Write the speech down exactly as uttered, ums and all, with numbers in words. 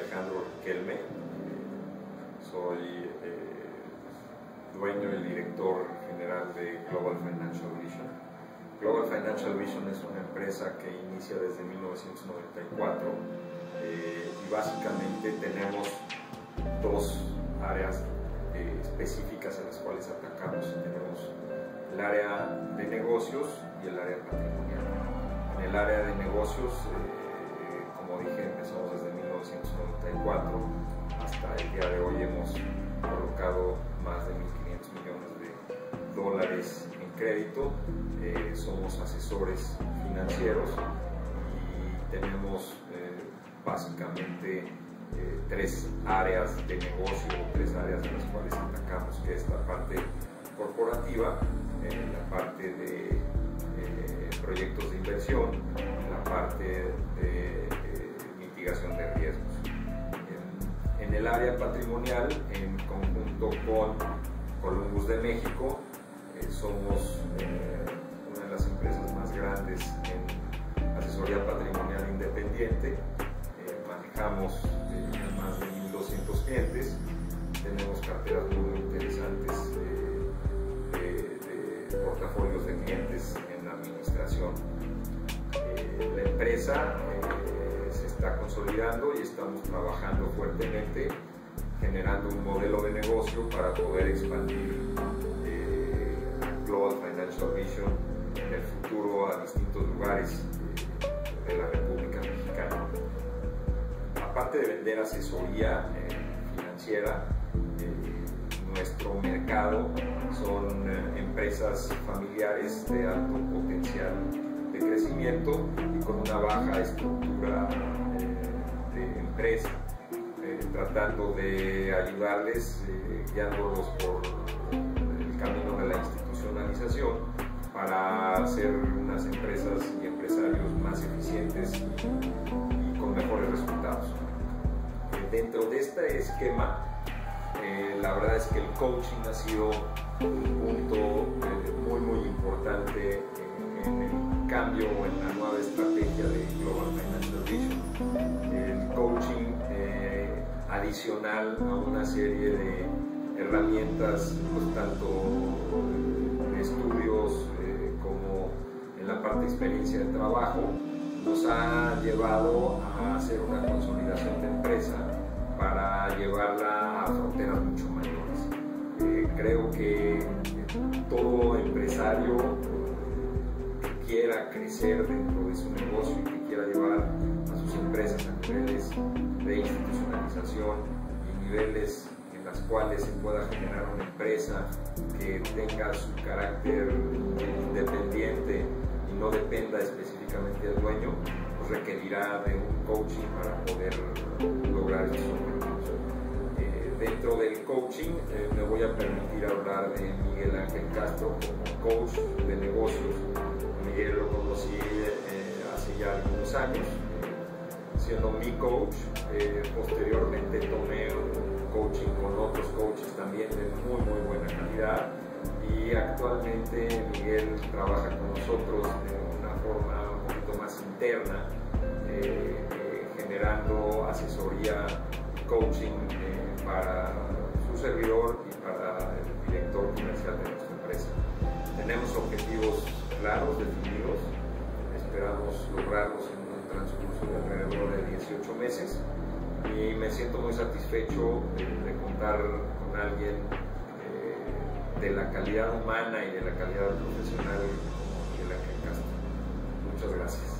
Alejandro Riquelme, soy eh, dueño y director general de Global Financial Vision. Global Financial Vision es una empresa que inicia desde mil novecientos noventa y cuatro eh, y básicamente tenemos dos áreas eh, específicas en las cuales atacamos. Tenemos el área de negocios y el área patrimonial. En el área de negocios, eh, como dije, empezamos desde mil novecientos noventa y cuatro hasta el día de hoy. Hemos colocado más de mil quinientos millones de dólares en crédito. Eh, somos asesores financieros y tenemos eh, básicamente eh, tres áreas de negocio, tres áreas de las cuales atacamos, que es la parte corporativa, eh, la parte de eh, proyectos de inversión, la parte de eh, mitigación de riesgos. En, en el área patrimonial, en conjunto con Columbus de México, eh, somos eh, una de las empresas más grandes en asesoría patrimonial independiente. Eh, manejamos eh, más de mil doscientos clientes, tenemos carteras muy interesantes eh, de, de portafolios de clientes en la administración. Eh, la empresa eh, se está consolidando y estamos trabajando fuertemente, generando un modelo de negocio para poder expandir eh, Global Financial Vision en el futuro a distintos lugares eh, de la República Mexicana. Aparte de vender asesoría eh, financiera, eh, nuestro mercado son eh, empresas familiares de alto potencial de crecimiento y con una baja estructura eh, de empresa, eh, tratando de ayudarles, eh, guiándolos por el camino de la institucionalización para ser unas empresas y empresarios más eficientes y, y con mejores resultados. Eh, dentro de este esquema, eh, la verdad es que el coaching ha sido un punto eh, muy muy importante eh, en el cambio o en la nueva estrategia de Global Financial Vision. El coaching eh, adicional a una serie de herramientas, pues tanto de estudios eh, como en la parte de experiencia de trabajo, nos ha llevado a hacer una consolidación de empresa para llevarla a fronteras mucho mayores. Eh, creo que todo empresario que quiera crecer dentro de su negocio y que quiera llevar a sus empresas a niveles de institucionalización y niveles en las cuales se pueda generar una empresa que tenga su carácter independiente y no dependa específicamente del dueño, pues requerirá de un coaching para poder lograr estos objetivos. Eh, dentro del coaching eh, me voy a permitir hablar de Miguel Ángel Castro como coach de negocios. Miguel lo conocí eh, hace ya algunos años, eh, siendo mi coach. Eh, posteriormente tomé un coaching con otros coaches también de muy muy buena calidad y actualmente Miguel trabaja con nosotros de una forma un poquito más interna, eh, eh, generando asesoría, coaching eh, para su servidor y para el director comercial de nuestra empresa. Tenemos objetivos claros, definidos, esperamos lograrlos en un transcurso de alrededor de dieciocho meses y me siento muy satisfecho de, de contar con alguien eh, de la calidad humana y de la calidad profesional como Miguel Ángel Castro. Muchas gracias.